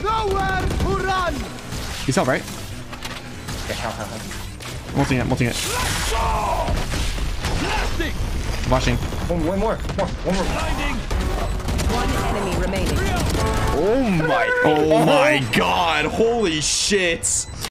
Nowhere to run. He's out, right? Okay, help. Multing it. Flashing. One more. One enemy remaining. Oh my Oh my god. Holy shit.